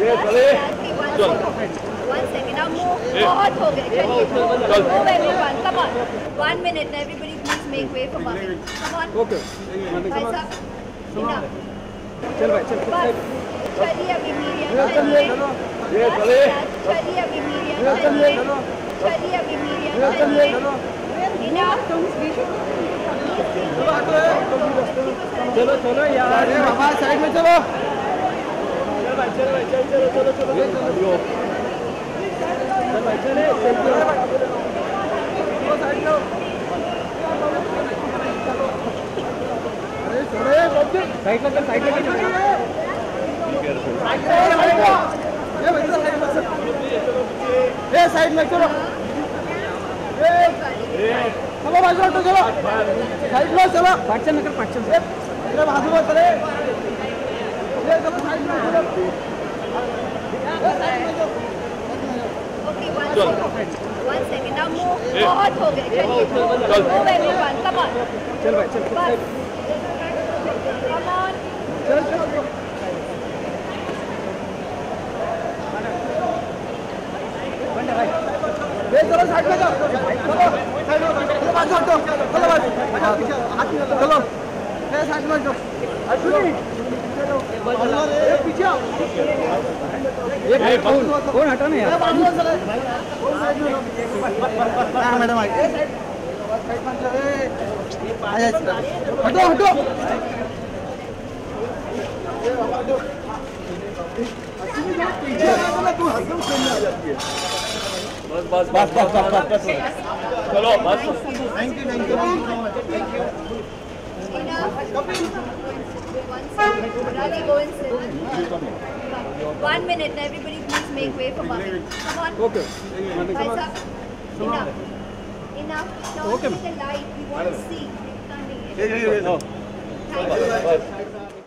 One second. Now move. बहुत हो गया. Move everyone. Come on. 1 minute. Everybody please make way for Mami. Come on. Okay. Enough. चल भाई चल. चलिए अभी मीडिया. चलिए अभी मीडिया. चलिए अभी मीडिया. चलो यार. हमारे साइड में चलो. चल भाई चलो. साइड में चलो. चलो भाई चलो साइड में चलो. पार्चन नगर पार्चन इधर बाजू में चले. चलो साइड में One second. Now move. बहुत हो गया. Move everyone. Come on. चल भाई चल. Come on. चल. चलो साइड में जाओ. चलो बाजू हटो. चलो साइड में जाओ. पीछे कौन हटा नहीं यार. मैडम हटो. बस चलो बस. Thank you. Go and sit. 1 minute. Everybody please make way for Mami. Come on. Okay. Enough. Now Okay. the light. We want to see. No. Thank you.